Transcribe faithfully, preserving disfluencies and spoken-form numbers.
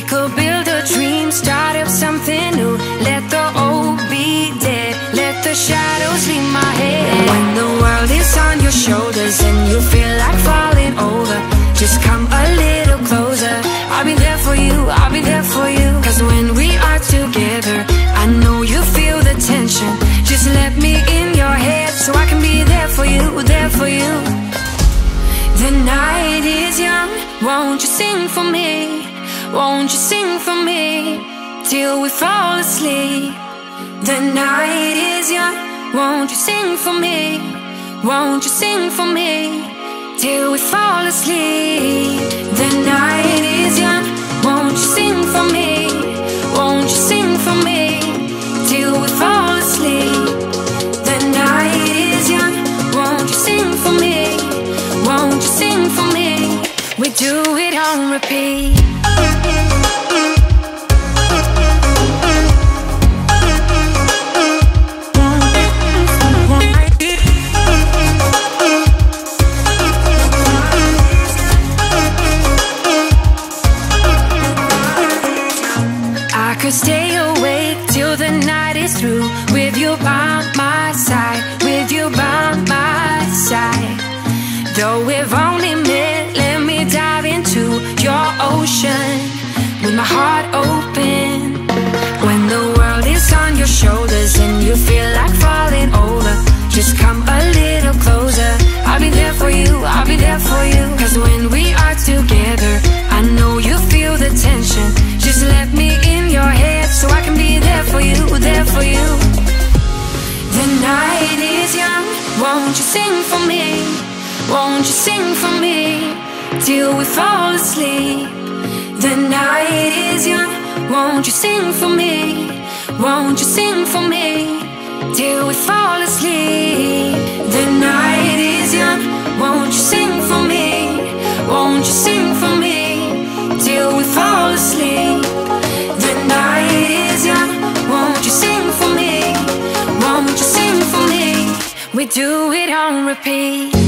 could build a dream, start up something new. Let the old be dead, let the shadows leave my head. When the world is on your shoulders and you feel like falling over, just come a little closer. I'll be there for you, I'll be there for you. Cause when we are together, I know you feel the tension. Just let me in your head so I can be there for you, there for you. The night is young, won't you sing for me? Won't you sing for me till we fall asleep? The night is young, won't you sing for me? Won't you sing for me till we fall asleep? The night is young, won't you sing for me? Won't you sing for me till we fall asleep? The night is young, won't you sing for me? Won't you sing for me? We do it on repeat. I could stay awake till the night is through, with you by my side, with you by my side. Though we've only met, let me dive into your ocean with my heart open. When the world is on your shoulders and you feel like falling over, just come a little closer. I'll be there for you, I'll be there for you. Cause when we are together, I know you feel the tension. Just let me in your head so I can be there for you, there for you. The night is young, won't you sing for me? Won't you sing for me till we fall asleep? The night is young, won't you sing for me? Won't you sing for me till we fall asleep? The night is young, won't you sing for me? Won't you sing for me till we fall asleep? The night is young, won't you sing for me? Won't you sing for me? We do it on repeat.